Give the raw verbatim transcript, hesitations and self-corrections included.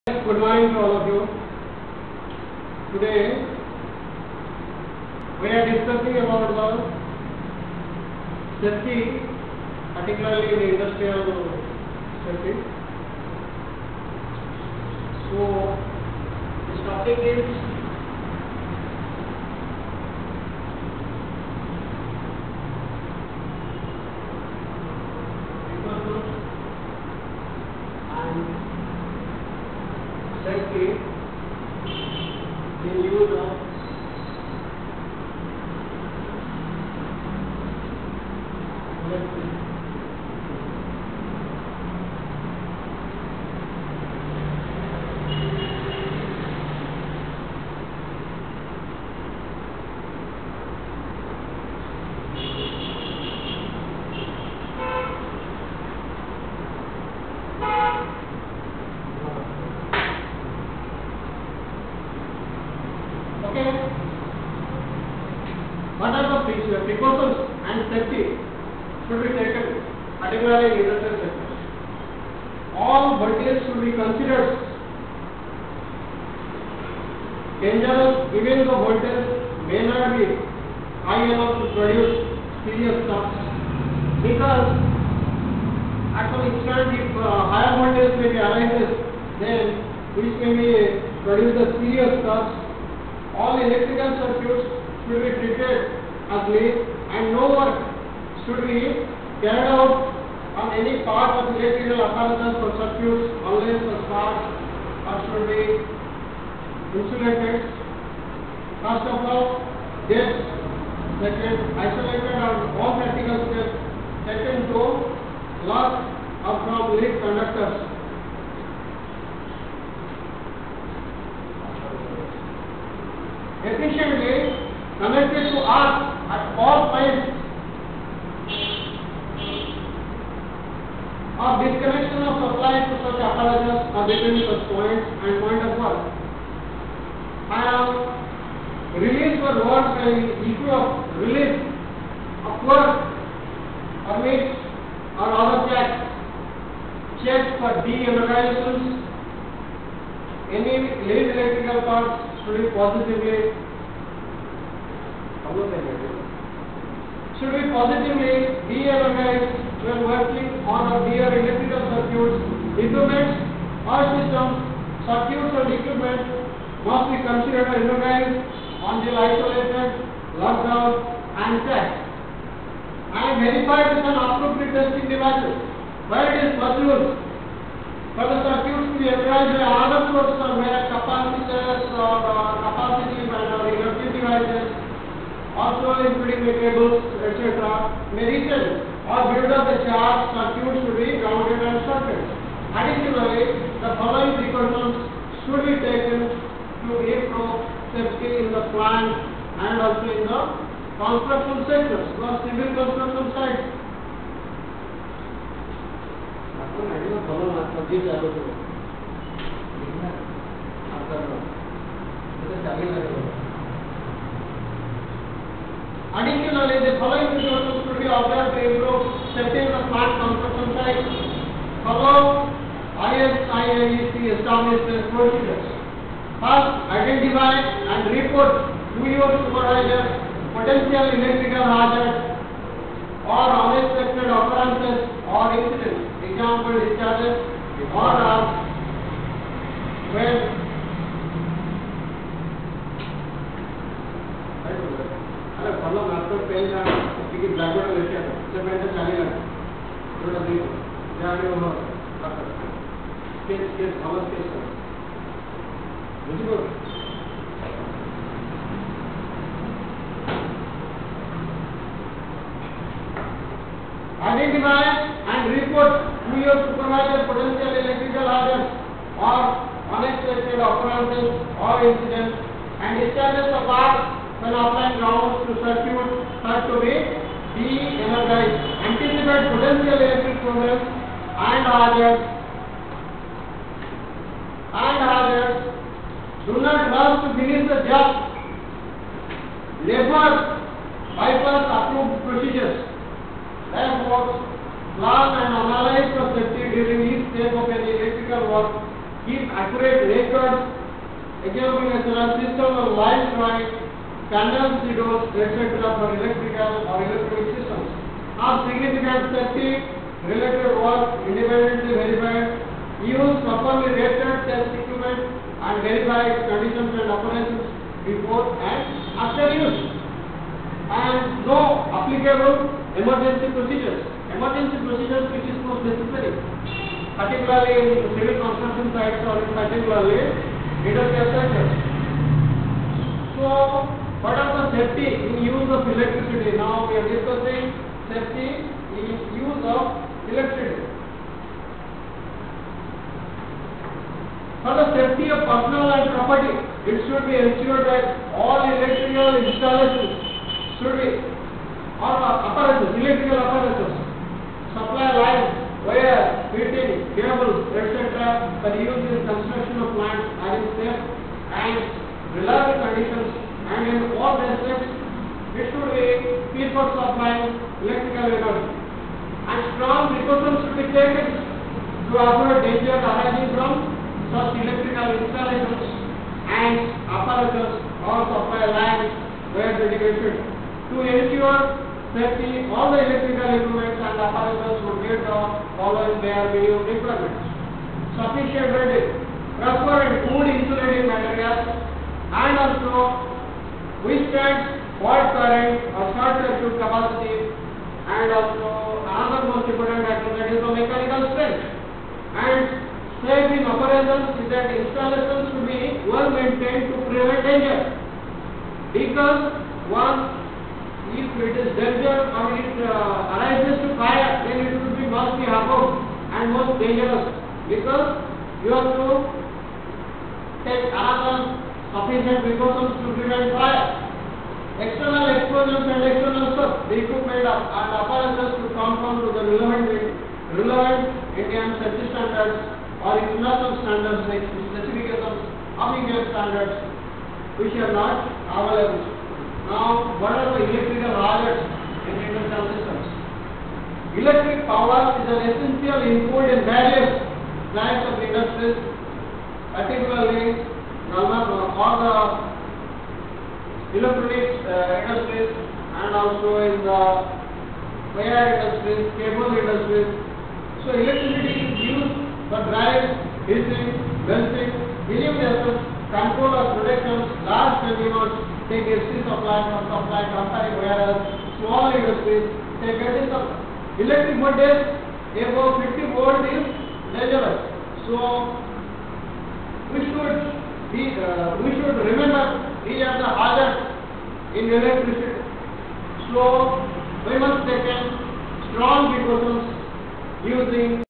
Good morning to all of you. Today we are discussing about the safety, particularly in the industrial safety. So this topic is precautions and safety in use of electricity. Okay. What are the pre- precautions and safety should be taken, particularly in industrial sectors? All voltages should be considered dangerous, even the voltage may not be high enough to produce serious shocks, because at some extent if uh, higher voltage may be arises, then which may be produce the serious shocks. All electrical circuits should be treated as lead, and no work should be carried out on any part of electrical apparatus or circuits unless the sparks are should be insulated. First of all, depth. Second, isolated on all practical steps taken to lock or from lead conductors. Efficiently connected to earth at all points, or disconnection of supply to such apparatus or between such points and point of work. I have release for work by issue of release of work, permits or other checks, checks for de-energizations. Any lead electrical parts should be positively should be positively de-energized when working on a dear electrical circuits, equipment or systems. Circuits and equipment must be considered energized until isolated, locked down and checked, and verified with an appropriate testing devices where it is possible for the circuits to be energized by other sources or where capacitors or uh, capacitive and or inductive devices, also including the cables, et cetera, may return or build up the charge. Circuit should be grounded and shorted. Additionally, the following precautions should be taken to improve safety in the plant and also in the construction sectors, the civil construction sites. Additionally, the following precautions should be observed to improve safety in the plant construction site. Follow I S I E C established procedures. First, identify and report to your supervisor potential electrical hazard or unexpected occurrences or incidents. Example, discharges or uh, when अरे follow आपको pen का क्योंकि blackboard में लिखा है जब मैंने चलेगा थोड़ा देर जाके वो केस केस थॉमस केस बुझो identify and report to your supervisor potential electrical hazards or unexpected occurrences or incidents, and discharges the parts when applying grounds to circuit have to be de-energized. Anticipate potential electric problems and hazards and hazards. Do not rush to finish the job. Never bypass approved procedures. Therefore, plan and analyze the safety during each step of any electrical work keep accurate records, examination of system of line drawing, canals, zeros, et cetera for electrical or electronic systems. Have significant safety related work independently verified. Use properly rated test equipment and verify conditions and operations before and after use. And no applicable emergency procedures. Emergency procedures which is most necessary, particularly in civil construction sites or particularly industrial sectors. So, what are the safety in use of electricity? Now we are discussing safety in use of electricity. For the safety of personal and property, it should be ensured that all electrical installations should be or apparatus, electrical apparatus, supply lines, wire, fitting, cables, et cetera for use in construction of plants are in safe and reliable conditions, and in all respects it should be fit for supplying electrical energy. And strong precautions should be taken to avoid danger arising from such electrical installations and apparatus or supply lines where dedicated. To ensure safety, all the electrical equipment and apparatus would meet the following bare minimum requirements: sufficient rating, proper and good insulating materials, and also withstands fault current or short circuit capacity, and also another most important factor, that is the mechanical strength. And safe in operations is that installations should be well maintained to prevent danger, because once if it is danger or it uh, arises to fire, then it would be must be harmful and most dangerous, because you have to take another sufficient precautions to prevent fire. External explosions and external stuff, the equipment and apparatus to conform to the relevant relevant Indian safety standards or international standards like specifications of Indian standards, which are not available. Now, what are the electrical hazards in industrial systems? Electric power is an essential input in various types of industries, particularly all the electronics uh, industries, and also in the wire industries, cable industries. So, electricity is used for drive, heating, belting, illumination, control of productions, large consumers take A C supply from supply company, whereas small industries take A C supply. Electric voltage above fifty volt is dangerous. So we should be, uh, we should remember these are the hazards in electricity. So we must take strong precautions using